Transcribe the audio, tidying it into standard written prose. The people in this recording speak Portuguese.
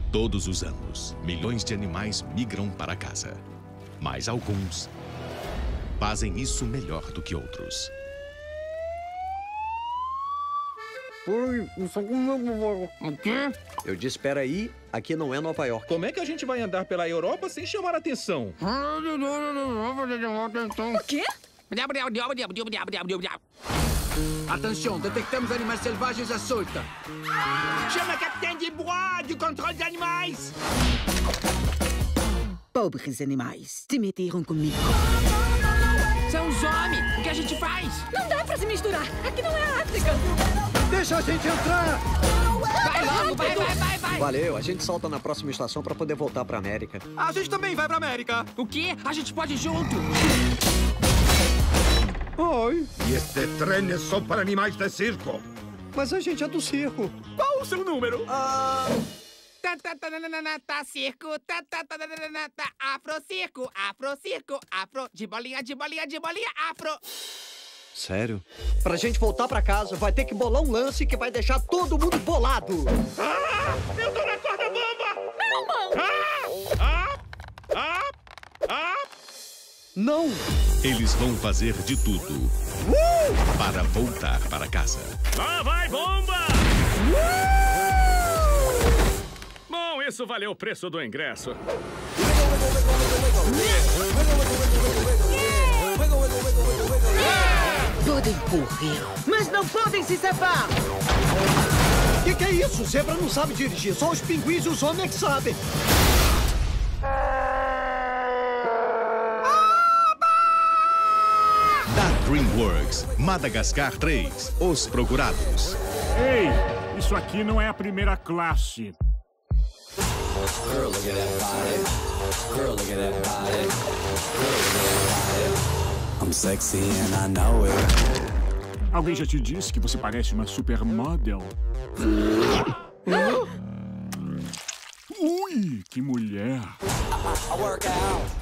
Todos os anos, milhões de animais migram para casa. Mas alguns fazem isso melhor do que outros. O quê? Eu disse, espera aí, aqui não é Nova York. Como é que a gente vai andar pela Europa sem chamar atenção? O quê? Atenção, detectamos animais selvagens à solta. Chama Capitão de Bois do controle de animais. Pobres animais, se meteram comigo. São os homens. O que a gente faz? Não dá pra se misturar. Aqui não é a África. Deixa a gente entrar! Vai logo, vai. Valeu, a gente salta na próxima estação pra poder voltar pra América. A gente também vai pra América. O quê? A gente pode ir junto. Oi, E este trem é só para animais de circo. mas a gente é do circo. Qual o seu número? Circo, afro, circo, afro, de bolinha, afro. Sério? Pra gente voltar pra casa, vai ter que bolar um lance que vai deixar todo mundo bolado. Eu tô na corda bamba! Não, mano! Não! Eles vão fazer de tudo para voltar para casa. Lá vai, bomba! Bom, isso valeu o preço do ingresso. Podem correr, mas não podem se separar. Que é isso? Zebra não sabe dirigir, só os pinguins e os homens é que sabem. Da DreamWorks, Madagascar 3, Os Procurados. Ei, isso aqui não é a primeira classe. I'm sexy and I know it. Alguém já te disse que você parece uma supermodel? Ui, que mulher! I work out.